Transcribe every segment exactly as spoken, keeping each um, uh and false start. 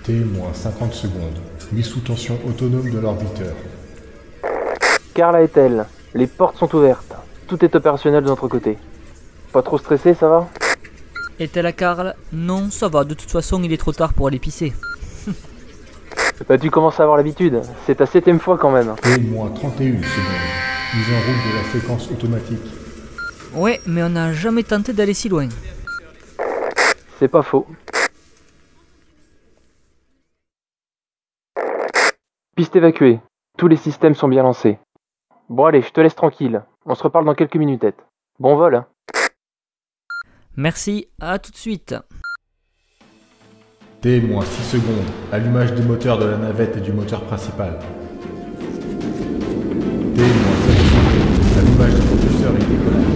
T moins cinquante secondes. Mise sous tension autonome de l'orbiteur. Carla et elle, les portes sont ouvertes. Tout est opérationnel de notre côté. Pas trop stressé, ça va? Est-elle à Carl? Non, ça va, de toute façon il est trop tard pour aller pisser. Bah tu commences à avoir l'habitude, c'est ta septième fois quand même. T moins trente et une secondes. Mise en route de la séquence automatique. Ouais, mais on n'a jamais tenté d'aller si loin. C'est pas faux. Piste évacuée. Tous les systèmes sont bien lancés. Bon allez, je te laisse tranquille. On se reparle dans quelques minutettes. Bon vol. Merci, à tout de suite. T moins six secondes. Allumage des moteurs de la navette et du moteur principal. T moins sept secondes. Allumage des propulseurs et décollage.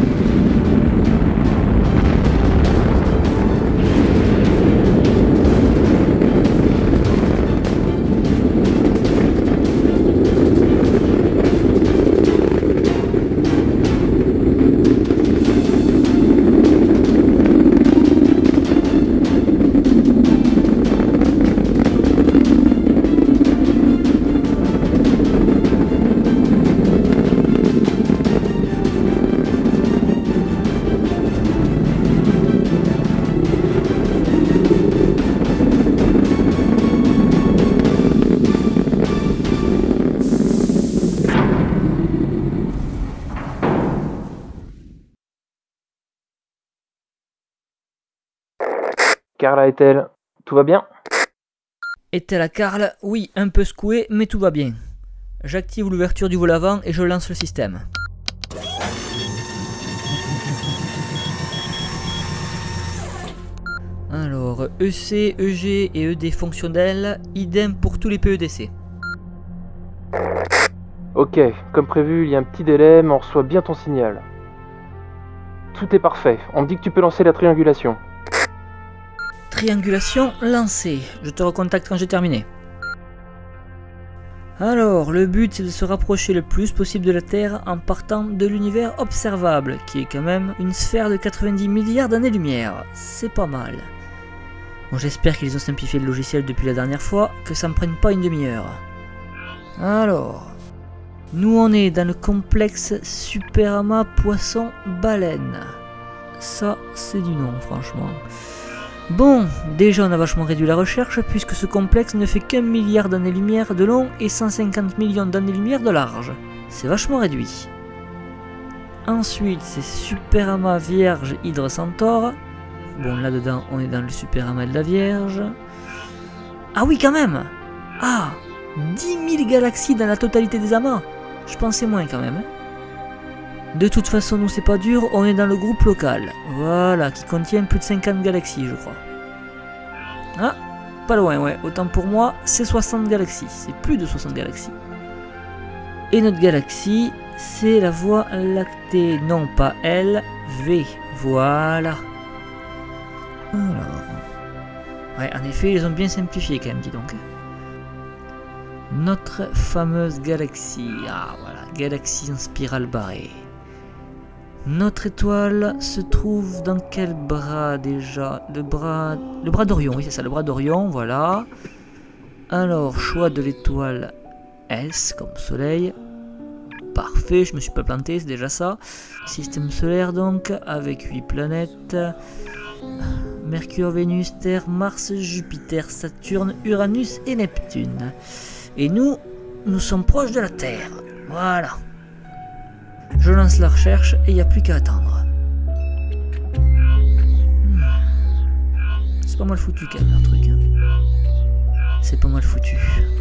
Carla et elle, tout va bien? Est-elle à Carl? Oui, un peu secoué, mais tout va bien. J'active l'ouverture du vol avant et je lance le système. Alors, E C, E G et E D fonctionnels, idem pour tous les P E D C. Ok, comme prévu, il y a un petit délai, mais on reçoit bien ton signal. Tout est parfait, on me dit que tu peux lancer la triangulation. Triangulation lancée. Je te recontacte quand j'ai terminé. Alors, le but c'est de se rapprocher le plus possible de la Terre en partant de l'univers observable, qui est quand même une sphère de quatre-vingt-dix milliards d'années-lumière. C'est pas mal. Bon, j'espère qu'ils ont simplifié le logiciel depuis la dernière fois, que ça me prenne pas une demi-heure. Alors, nous on est dans le complexe Superama Poisson-Baleine. Ça, c'est du nom, franchement. Bon, déjà on a vachement réduit la recherche puisque ce complexe ne fait qu'un milliard d'années-lumière de long et cent cinquante millions d'années-lumière de large. C'est vachement réduit. Ensuite, c'est Superama Vierge Hydre Centaure. Bon, là-dedans, on est dans le Superama de la Vierge. Ah oui, quand même! Ah! dix mille galaxies dans la totalité des amas! Je pensais moins quand même. De toute façon, nous c'est pas dur, on est dans le groupe local. Voilà, qui contient plus de cinquante galaxies, je crois. Ah, pas loin, ouais. Autant pour moi, c'est soixante galaxies. C'est plus de soixante galaxies. Et notre galaxie, c'est la Voie lactée. Non, pas L, V. Voilà. Alors. Ouais, en effet, ils ont bien simplifié quand même, dis donc. Notre fameuse galaxie. Ah, voilà. Galaxie en spirale barrée. Notre étoile se trouve dans quel bras déjà? Le bras... Le bras d'Orion, oui c'est ça, le bras d'Orion, voilà. Alors, choix de l'étoile S, comme soleil. Parfait, je me suis pas planté, c'est déjà ça. Système solaire donc, avec huit planètes. Mercure, Vénus, Terre, Mars, Jupiter, Saturne, Uranus et Neptune. Et nous, nous sommes proches de la Terre. Voilà. Je lance la recherche et il n'y a plus qu'à attendre. Hmm. C'est pas mal foutu quand même leur truc. Hein. C'est pas mal foutu.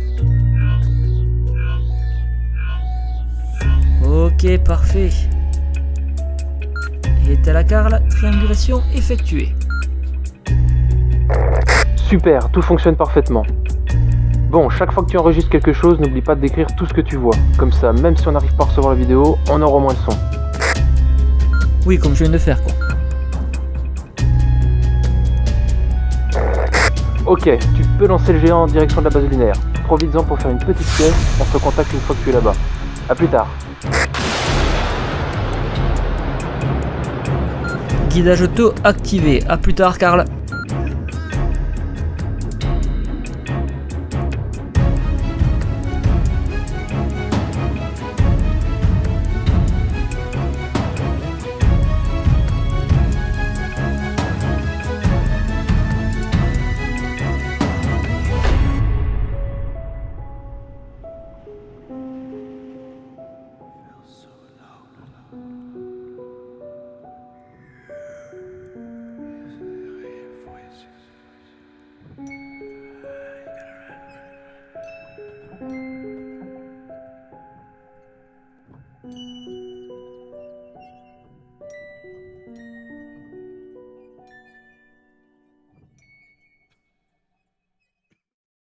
Ok, parfait. Et est-elle à Carl? Triangulation effectuée. Super, tout fonctionne parfaitement. Bon, chaque fois que tu enregistres quelque chose, n'oublie pas de décrire tout ce que tu vois. Comme ça, même si on n'arrive pas à recevoir la vidéo, on aura au moins le son. Oui, comme je viens de faire, quoi. Ok, tu peux lancer le géant en direction de la base lunaire. Profites-en pour faire une petite pièce, on se recontacte une fois que tu es là-bas. A plus tard. Guidage auto activé. A plus tard, Carl.